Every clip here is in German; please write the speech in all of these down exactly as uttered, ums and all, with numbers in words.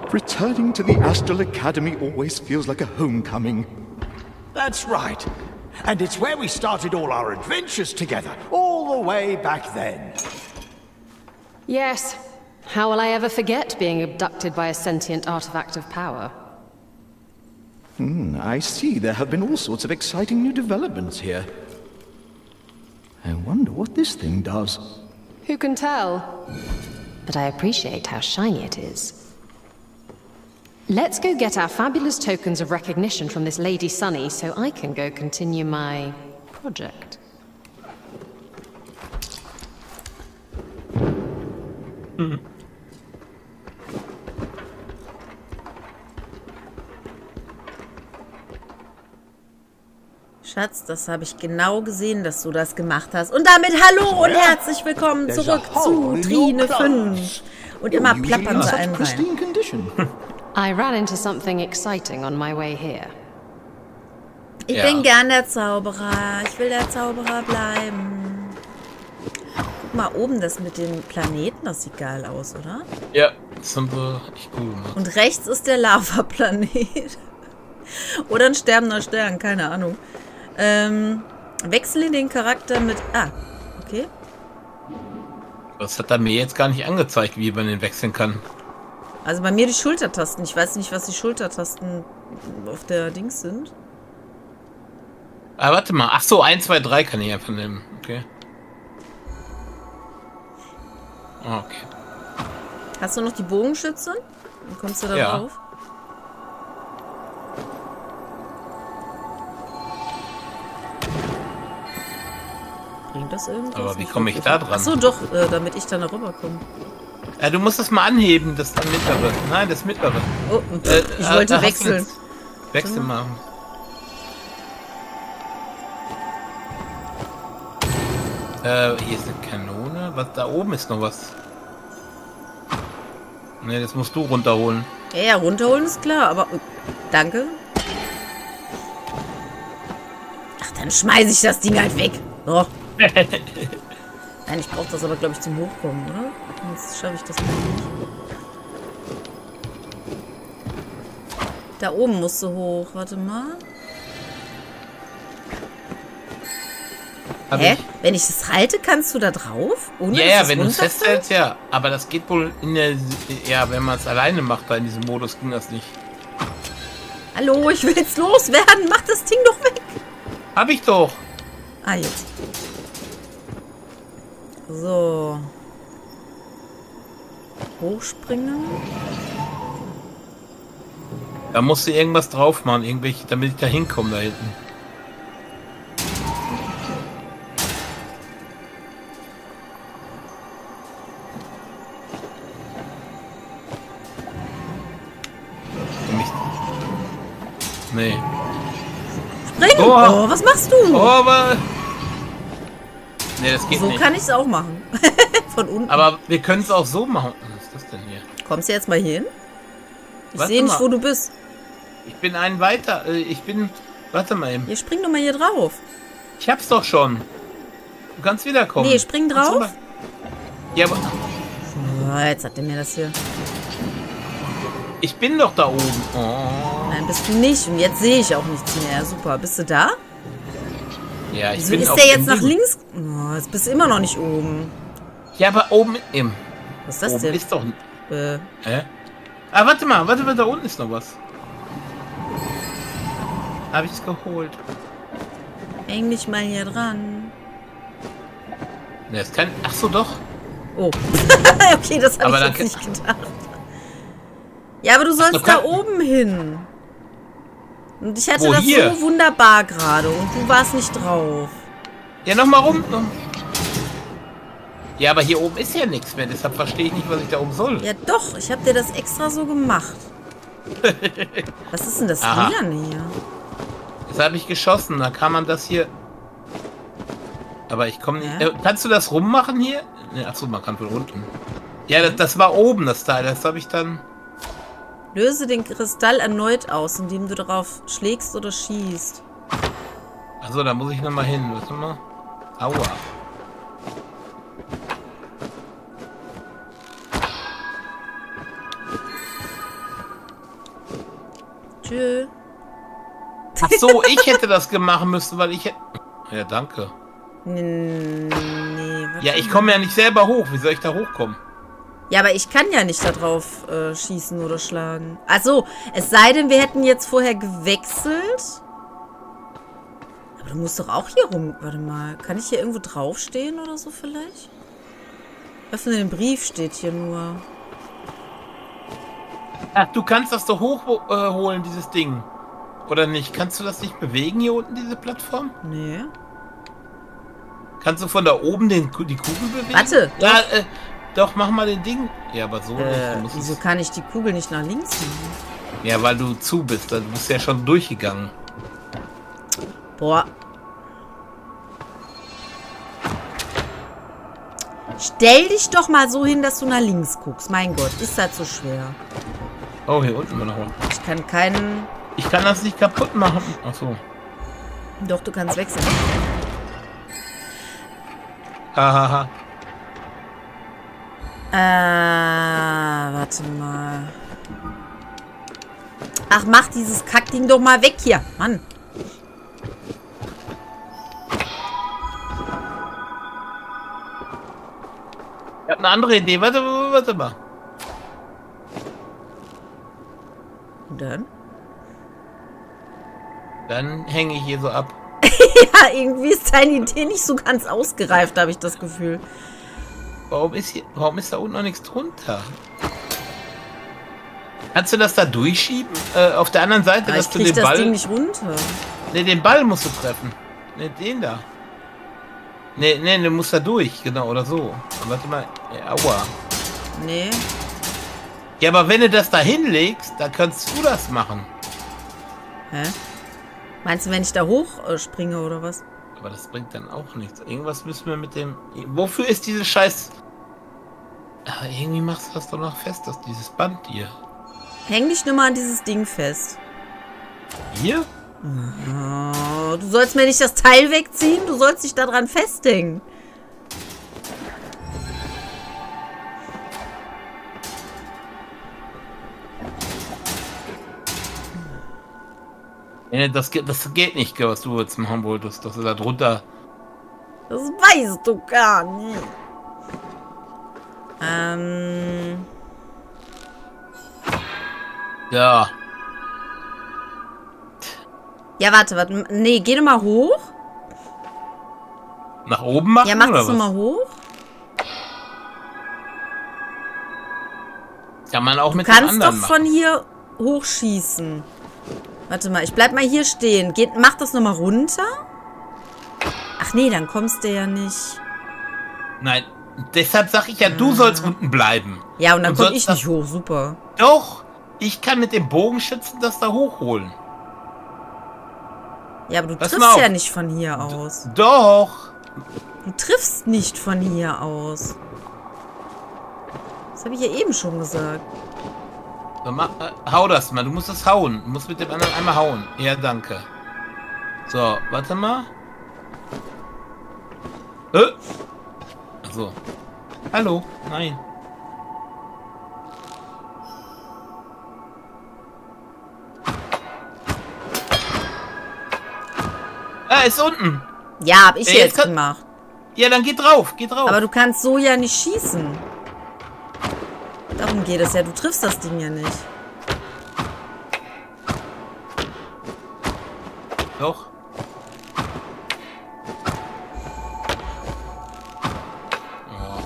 Returning to the Astral Academy always feels like a homecoming. That's right. And it's where we started all our adventures together, all the way back then. Yes. How will I ever forget being abducted by a sentient artifact of power? Hmm, I see there have been all sorts of exciting new developments here. I wonder what this thing does. Who can tell? But I appreciate how shiny it is. Let's go get our fabulous tokens of recognition from this Lady Sunny so I can go continue my project. Mhm. Schatz, das habe ich genau gesehen, dass du das gemacht hast. Und damit hallo und herzlich willkommen zurück zu Trine fünf. Und immer plappern sie einen rein. I ran into something exciting on my way here. Ich ja. bin gern der Zauberer. Ich will der Zauberer bleiben. Guck mal oben, das mit den Planeten, das sieht geil aus, oder? Ja, das haben wir echt cool gemacht. Und rechts ist der Lava-Planet. Oder ein sterbender Stern, keine Ahnung. Ähm, wechsle den Charakter mit... Ah, okay. Das hat er mir jetzt gar nicht angezeigt, wie man den wechseln kann. Also bei mir die Schultertasten. Ich weiß nicht, was die Schultertasten auf der Dings sind. Ah, warte mal. Ach so, eins, zwei, drei kann ich einfach nehmen. Okay. Okay. Hast du noch die Bogenschütze? Dann kommst du da ja. drauf. Bringt das irgendwas? Aber wie komme ich da dran? Achso, doch, äh, damit ich dann da rüberkomme. Ja, du musst das mal anheben, das mittlere. Nein, das mittlere. Oh, äh, ich äh, wollte wechseln. Wechsel machen. Äh, hier ist eine Kanone. Was da oben ist noch was? Ne, das musst du runterholen. Ja, ja, runterholen ist klar, aber äh, danke. Ach, dann schmeiße ich das Ding halt weg. So. Nein, ich brauche das aber, glaube ich, zum Hochkommen, oder? Sonst schaffe ich das nicht. Da oben musst du hoch. Warte mal. Hab Hä? Ich? Wenn ich das halte, kannst du da drauf? Ohne, ja, ja, wenn du es festhältst, ja. Aber das geht wohl in der... Ja, wenn man es alleine macht, da in diesem Modus ging das nicht. Hallo, ich will jetzt loswerden. Mach das Ding doch weg. Hab ich doch. Ah, jetzt. So. Hochspringen. Da musst du irgendwas drauf machen, irgendwelche, damit ich da hinkomme da hinten. Nee. Spring! Oh. Oh, was machst du? Oh, aber... Nee, das geht so nicht. So kann ich es auch machen. Von unten. Aber wir können es auch so machen. Was ist das denn hier? Kommst du jetzt mal hier hin? Ich sehe nicht, wo du bist. Ich bin einen weiter. Ich bin... Warte mal eben. Hier, spring doch mal hier drauf. Ich hab's doch schon. Du kannst wiederkommen. Nee, spring drauf. Ja, aber... Oh, jetzt hat der mir das hier... Ich bin doch da oben. Oh. Nein, bist du nicht. Und jetzt sehe ich auch nichts mehr. Super. Bist du da? Ja, ich Wieso bin ist auf der jetzt nach Ding. links? Oh, jetzt bist du immer noch nicht oben. Ja, aber oben im. Was ist das oben denn? Ist doch. Äh. Hä? Ah, warte mal, warte mal, da unten ist noch was. Habe ich es geholt? Häng dich mal hier dran. Ne, es kann. Ach so, doch. Oh. Okay, das habe ich jetzt nicht gedacht. Ja, aber du sollst Ach, da oben hin. Und ich hatte Wo, das hier? so wunderbar gerade und du warst nicht drauf. Ja, nochmal rum. Ja, aber hier oben ist ja nichts mehr, deshalb verstehe ich nicht, was ich da oben soll. Ja doch, ich habe dir das extra so gemacht. Was ist denn das Lilane hier? Das habe ich geschossen, da kann man das hier... Aber ich komme nicht... Ja? Äh, kannst du das rummachen hier? Ne, achso, man kann von unten. Ja, das, das war oben, das Teil, das habe ich dann... Löse den Kristall erneut aus, indem du darauf schlägst oder schießt. Also, da muss ich nochmal hin. Warte mal. Aua. Tschö. Ach so, ich hätte das gemacht müssen, weil ich hätte... Ja, danke. Nee, warte Ja, ich mal. komme ja nicht selber hoch. Wie soll ich da hochkommen? Ja, aber ich kann ja nicht da drauf äh, schießen oder schlagen. Also, es sei denn, wir hätten jetzt vorher gewechselt. Aber du musst doch auch hier rum... Warte mal, kann ich hier irgendwo draufstehen oder so vielleicht? Öffne den Brief steht hier nur. Ach, du kannst das doch hochholen, äh, dieses Ding. Oder nicht? Kannst du das nicht bewegen hier unten, diese Plattform? Nee. Kannst du von da oben den, die Kugel bewegen? Warte. Ja, äh, doch, mach mal den Ding. Ja, aber so Äh, nicht. Du musst wieso es, kann ich die Kugel nicht nach links machen? ja, weil du zu bist. Du bist ja schon durchgegangen. Boah. Stell dich doch mal so hin, dass du nach links guckst. Mein Gott, ist das so schwer? Oh, hier unten war noch was. Ich kann keinen... Ich kann das nicht kaputt machen. Ach so. Doch, du kannst wechseln. Hahaha. Äh, warte mal. Ach, mach dieses Kackding doch mal weg hier. Mann. Ich habe eine andere Idee. Warte, warte mal. Und dann? Dann hänge ich hier so ab. Ja, irgendwie ist deine Idee nicht so ganz ausgereift, habe ich das Gefühl. Warum ist hier, warum ist da unten noch nichts drunter? Kannst du das da durchschieben? Äh, auf der anderen Seite, Aber dass ich du krieg den das Ball... Ding nicht runter. Ne, den Ball musst du treffen. Ne, den da. Ne, ne, du musst da durch, genau, oder so. Warte mal. Ja, aua. Nee. Ja, aber wenn du das da hinlegst, dann kannst du das machen. Hä? Meinst du, wenn ich da hoch äh, springe oder was? Aber das bringt dann auch nichts. Irgendwas müssen wir mit dem... Wofür ist dieses Scheiß... Aber irgendwie machst du das doch noch fest, dass dieses Band hier... Häng dich nur mal an dieses Ding fest. Hier? Oh, du sollst mir nicht das Teil wegziehen, du sollst dich daran festhängen. Nee, das geht, das geht nicht, was du jetzt machen wolltest. Dass du da drunter... Das weißt du gar nicht. Ähm... Ja. Ja, warte, warte. Nee, geh doch mal hoch. Nach oben machen, Ja, mach oder das was? nochmal hoch. Kann man auch Du mit dem kannst doch anderen von machen. hier hochschießen. Warte mal, ich bleib mal hier stehen. Geht, mach das nochmal runter. Ach nee, dann kommst du ja nicht. Nein, deshalb sag ich ja, du sollst unten bleiben. Ja, und dann Und komm sonst ich das- nicht hoch. Super. Doch, ich kann mit dem Bogenschützen das da hochholen. Ja, aber du Pass mal triffst auf. ja nicht von hier aus. Doch. Du triffst nicht von hier aus. Das habe ich ja eben schon gesagt. So, mach, äh, hau das mal, du musst das hauen. Du musst mit dem anderen einmal hauen. Ja, danke. So, warte mal. Äh. So. Hallo. Nein. Ah, ist unten. Ja, hab ich Ja, jetzt, jetzt kann- gemacht. Ja, dann geh drauf, geh drauf. Aber du kannst so ja nicht schießen. Darum geht es ja. Du triffst das Ding ja nicht. Doch. Oh.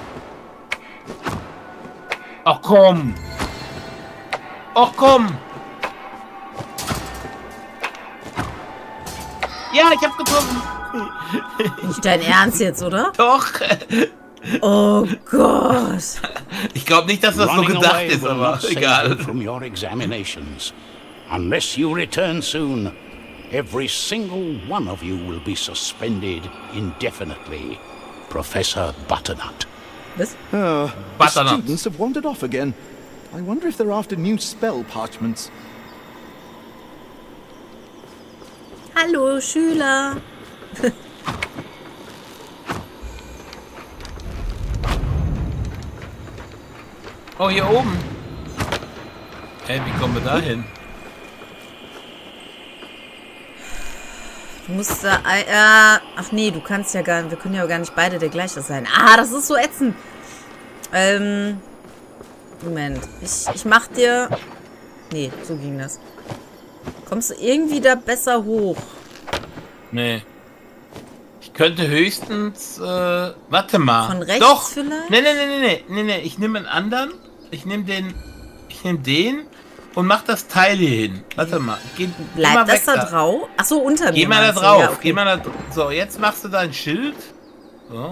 Ach komm. Ach komm. Ja, ich hab getroffen. Nicht dein Ernst jetzt, oder? Doch. Oh Gott. Ich glaube nicht, dass das so Running gedacht away ist, will aber not save you egal. from your examinations. Unless you return soon, every single one of you will be suspended indefinitely. Professor Butternut. Was? Uh, the Butternut. students have wandered off again. I wonder if they're after new spell parchments. Hallo, Schüler. Oh, hier oben. Hey, wie kommen wir da hin? Du musst da... Äh, ach nee, du kannst ja gar nicht... Wir können ja gar nicht beide der gleiche sein. Ah, das ist so ätzend. Ähm... Moment. Ich, ich mach dir... Nee, so ging das. Kommst du irgendwie da besser hoch? Nee. Ich könnte höchstens... Äh, warte mal. Von rechts Doch. vielleicht? Nee, nee, nee, nee, nee, nee, nee. Ich nehme einen anderen. Ich nehme den... Ich nehme den und mach das Teil hier hin. Warte mal. Geh, geh Bleibt mal das weg da da drauf? Achso, unter mir. Geh mal da meinst du? drauf. Ja, okay. Geh mal da dr- So, jetzt machst du dein Schild. So.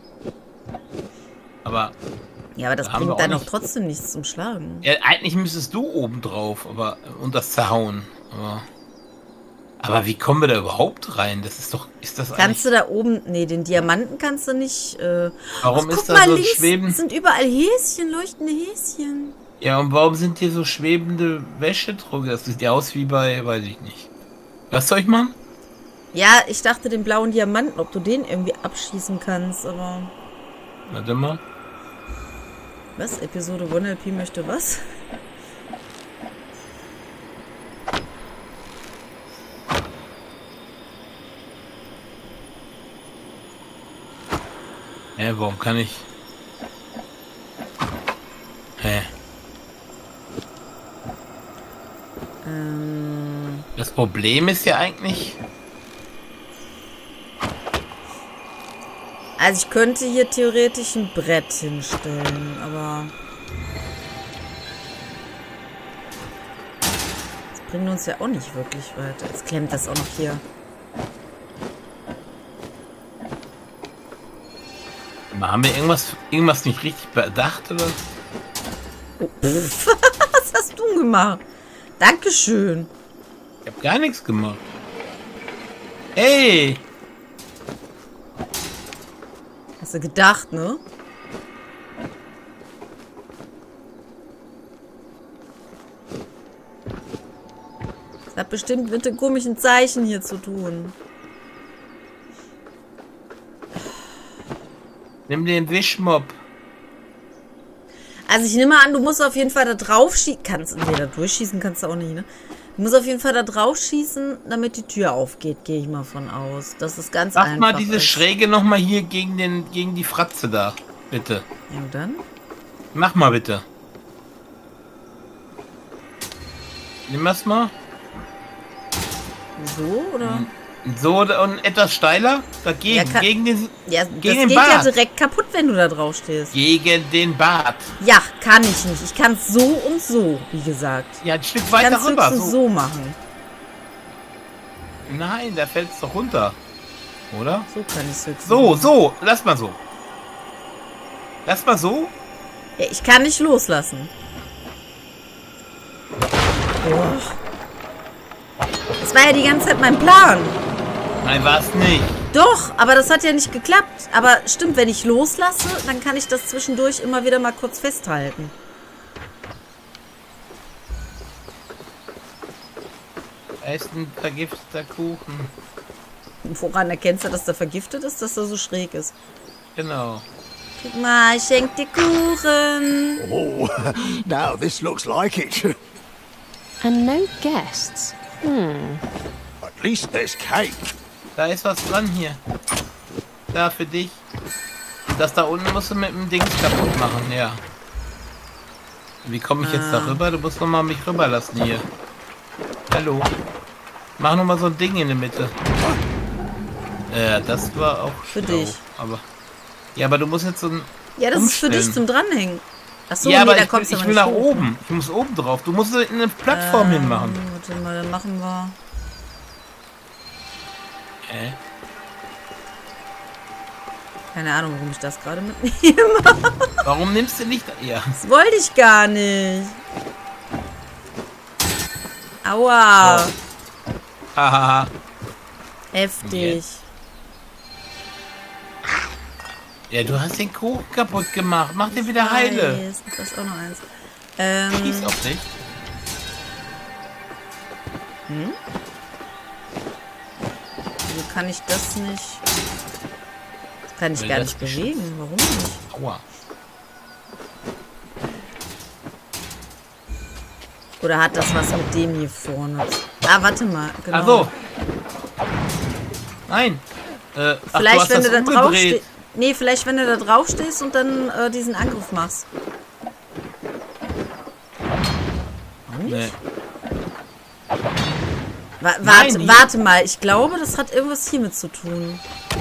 Aber... Ja, aber das Da haben wir bringt auch dann doch nicht- trotzdem nichts zum Schlagen. Ja, eigentlich müsstest du oben drauf, aber und das zerhauen. Aber, aber wie kommen wir da überhaupt rein? Das ist doch, ist das Kannst du da oben... Nee, den Diamanten kannst du nicht... Äh, Warum ach, ist guck da mal, so ein links Schweben? sind überall Häschen, leuchtende Häschen. Ja, und warum sind hier so schwebende Wäschedrucke? Das sieht ja aus wie bei, weiß ich nicht. Was soll ich machen? Ja, ich dachte den blauen Diamanten, ob du den irgendwie abschießen kannst, aber... Warte mal. Was? Episode eins L P möchte was? Hä, warum kann ich... Hä? Ähm... Das Problem ist ja eigentlich... Also ich könnte hier theoretisch ein Brett hinstellen, aber... Das bringt uns ja auch nicht wirklich weiter. Jetzt klemmt das auch noch hier. Haben wir irgendwas, irgendwas nicht richtig bedacht, oder? Oh, pff. Was hast du gemacht? Dankeschön. Ich hab gar nichts gemacht. Ey! Hast du gedacht, ne? Das hat bestimmt mit den komischen Zeichen hier zu tun. Nimm den Wischmopp. Also ich nehme an, du musst auf jeden Fall da drauf schießen. Kannst nee, da durchschießen kannst du auch nicht, ne? Du musst auf jeden Fall da drauf schießen, damit die Tür aufgeht, gehe ich mal von aus. Das ist ganz Mach einfach. mal diese ist. Schräge nochmal hier gegen, den, gegen die Fratze da. Bitte. Ja, und dann? Mach mal bitte. Nimm das mal. So, oder? So und etwas steiler. Dagegen. Ja, kann- gegen den, Ja, gegen das den geht ja Bart. direkt kaputt, wenn du da drauf stehst. Gegen den Bart. Ja, kann ich nicht. Ich kann es so und so, wie gesagt. Ja, ein Stück Ich weiter kann es rüber. höchstens So. so machen. Nein, da fällt es doch runter. Oder? So kann ich es höchstens So, machen. so. Lass mal so. Lass mal so. Ja, ich kann nicht loslassen. Oh. Das war ja die ganze Zeit mein Plan. Nein, war es nicht. Doch, aber das hat ja nicht geklappt. Aber stimmt, wenn ich loslasse, dann kann ich das zwischendurch immer wieder mal kurz festhalten. Da ist ein vergifteter Kuchen. Woran erkennst du, dass der vergiftet ist, dass er so schräg ist? Genau. Guck mal, ich schenk dir Kuchen. Oh, now this looks like it. And no guests. Hmm. At least there's cake. Da ist was dran hier. Da für dich. Das da unten musst du mit dem Dings kaputt machen, ja. Wie komme ich jetzt Ah. da rüber? Du musst noch mal mich rüberlassen hier. Hallo. Mach noch mal so ein Ding in der Mitte. Ja, das war auch Für schlau, dich. Aber ja, aber du musst jetzt so ein Ja, das ist für dich umstellen. zum Dranhängen. Achso, ja, nee, aber da ich, kommst will, du ich aber will nicht nach hoch. oben. Ich muss oben drauf. Du musst eine Plattform Ähm, hinmachen. Warte mal, dann machen wir... Äh? Keine Ahnung, warum ich das gerade mitnehme. Warum nimmst du nicht... Ja. Das wollte ich gar nicht. Aua. Hahaha. Heftig. Ja, du hast den Kuchen kaputt gemacht. Mach den wieder heile. Weiß, da ist auch noch eins. Ähm, Schieß auf dich. wieso kann ich das nicht... Das kann ich Weil gar das nicht geschützt- bewegen. Warum nicht? Aua. Oder hat das was mit dem hier vorne? Ah, warte mal. Genau. Ach so. Nein. Äh, ach, Vielleicht, du hast wenn das du da drauf umgedreht. stehst. Nee, vielleicht, wenn du da drauf stehst und dann äh, diesen Angriff machst. Nee. Wa Nein, warte, die- warte mal. Ich glaube, das hat irgendwas hiermit zu tun.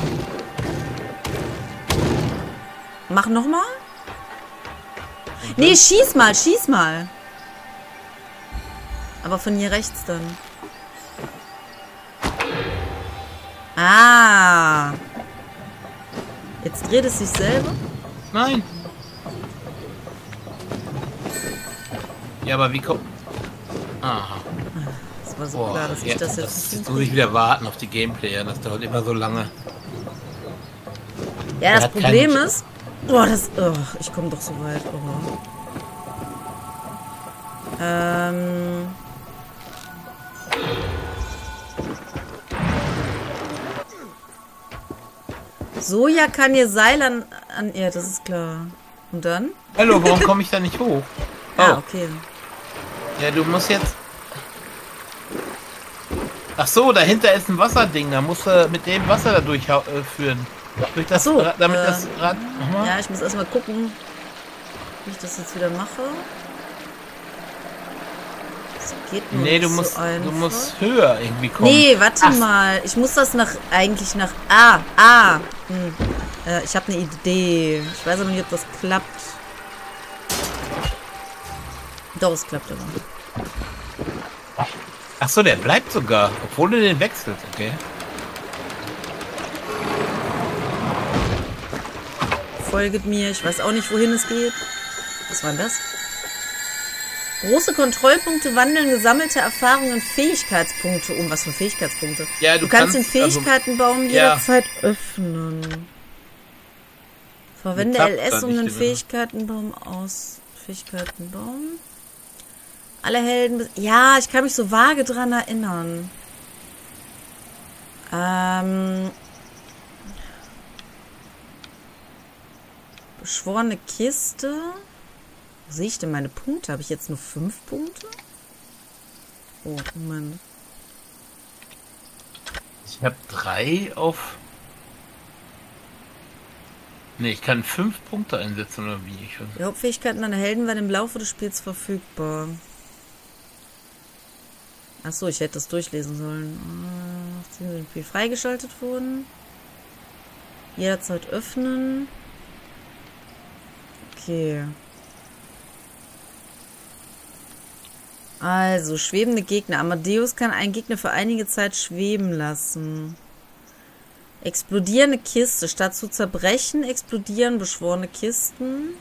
Mach nochmal. Nee, schieß mal, schieß mal. Aber von hier rechts dann. Ah. Jetzt dreht es sich selber. Nein. Ja, aber wie kommt... Aha. Das war so Boah, klar, dass ich ja, das jetzt das, nicht jetzt muss ich wieder warten auf die Gameplayer. Das dauert immer so lange. Ja, Er das hat Problem keinen- ist... Boah, das... Oh, ich komme doch so weit. Oh. Ähm... Soja kann ihr Seil an... an ja, das ist klar. Und dann? Hallo, warum komme ich da nicht hoch? Oh, Ah, okay. ja, du musst jetzt... Ach so, dahinter ist ein Wasserding. Da musst du mit dem Wasser da durchführen. Durch das Ach so, Rad, damit äh, das Rad... Nochmal? Ja, ich muss erstmal gucken, wie ich das jetzt wieder mache. Das geht nur Nee, nicht du musst, so einfach. du musst höher irgendwie kommen. Nee, warte Ach. mal. Ich muss das nach eigentlich nach. Ah, ah. Hm. Äh, ich habe eine Idee. Ich weiß aber nicht, ob das klappt. Doch, es klappt aber. Ach so, der bleibt sogar, obwohl du den wechselst, okay? Folget mir. Ich weiß auch nicht, wohin es geht. Was war denn das? Große Kontrollpunkte wandeln gesammelte Erfahrungen in Fähigkeitspunkte um. Was für Fähigkeitspunkte? Ja, Du, kannst den Fähigkeitenbaum also, jederzeit öffnen. Verwende klappt L S, da um nicht den immer. Fähigkeitenbaum aus... Fähigkeitenbaum? Alle Helden... bis- Ja, ich kann mich so vage dran erinnern. Ähm... Beschworene Kiste... Wo sehe ich denn meine Punkte? Habe ich jetzt nur fünf Punkte? Oh, Moment. Ich habe drei auf... Nee, ich kann fünf Punkte einsetzen, oder wie? Ich weiß. Die Hauptfähigkeiten deiner Helden werden im Laufe des Spiels verfügbar. Achso, ich hätte das durchlesen sollen. Ah, achtzehn sind viel freigeschaltet wurden. Jederzeit öffnen. Okay. Also, schwebende Gegner. Amadeus kann einen Gegner für einige Zeit schweben lassen. Explodierende Kiste. Statt zu zerbrechen, explodieren beschworene Kisten.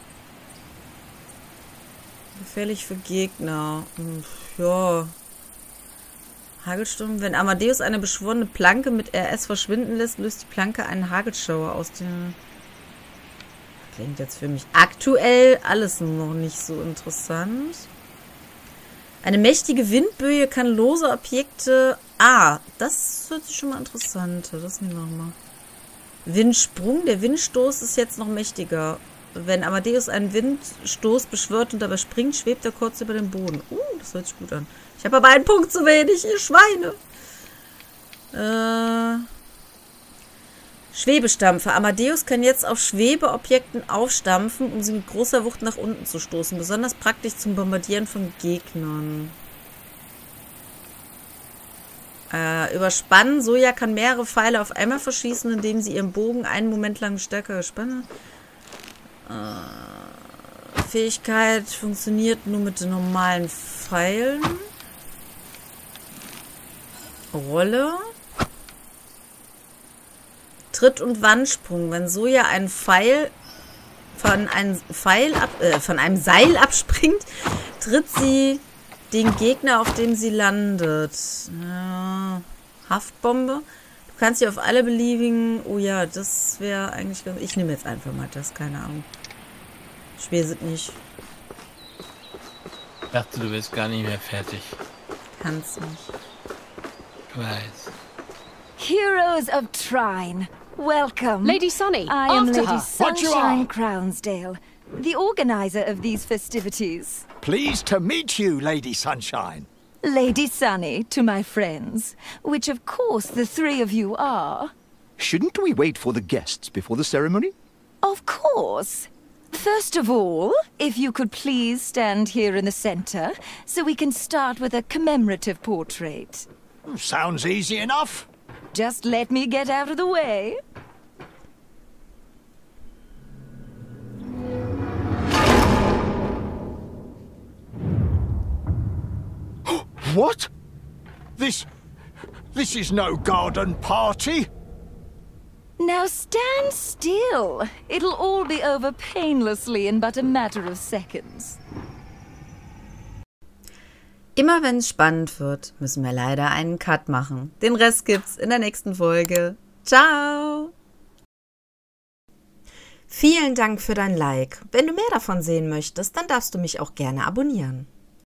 Gefährlich für Gegner. Hm, ja. Hagelsturm. Wenn Amadeus eine beschworene Planke mit R S verschwinden lässt, löst die Planke einen Hagelschauer aus dem... Klingt jetzt für mich aktuell alles noch nicht so interessant. Eine mächtige Windböe kann lose Objekte... Ah, das hört sich schon mal interessant an. Das nehmen wir mal. Windsprung. Der Windstoß ist jetzt noch mächtiger. Wenn Amadeus einen Windstoß beschwört und dabei springt, schwebt er kurz über den Boden. Uh, das hört sich gut an. Ich habe aber einen Punkt zu wenig, ihr Schweine. Äh... Schwebestampfer. Amadeus kann jetzt auf Schwebeobjekten aufstampfen, um sie mit großer Wucht nach unten zu stoßen. Besonders praktisch zum Bombardieren von Gegnern. Äh, überspannen. Soja kann mehrere Pfeile auf einmal verschießen, indem sie ihren Bogen einen Moment lang stärker spannen. Äh, Fähigkeit funktioniert nur mit den normalen Pfeilen. Rolle. Tritt- und Wandsprung. Wenn Soja einen Pfeil von einem Pfeil ab, äh, von einem Seil abspringt, tritt sie den Gegner, auf dem sie landet. Ja, Haftbombe. Du kannst sie auf alle beliebigen... Oh ja, das wäre eigentlich ganz... Ich nehme jetzt einfach mal das, keine Ahnung. Schwer sind nicht. Ich dachte, du bist gar nicht mehr fertig. Kannst nicht. Ich weiß. Heroes of Trine, welcome. Lady Sunny, I am after Lady her. What you Sunshine are? Crownsdale, the organizer of these festivities. Pleased to meet you, Lady Sunshine. Lady Sunny to my friends, which of course the three of you are. Shouldn't we wait for the guests before the ceremony? Of course. First of all, if you could please stand here in the center, so we can start with a commemorative portrait. Sounds easy enough. Just let me get out of the way. What? This... this is no garden party. Now stand still. It'll all be over painlessly in but a matter of seconds. Immer wenn es spannend wird, müssen wir leider einen Cut machen. Den Rest gibt's in der nächsten Folge. Ciao! Vielen Dank für dein Like. Wenn du mehr davon sehen möchtest, dann darfst du mich auch gerne abonnieren.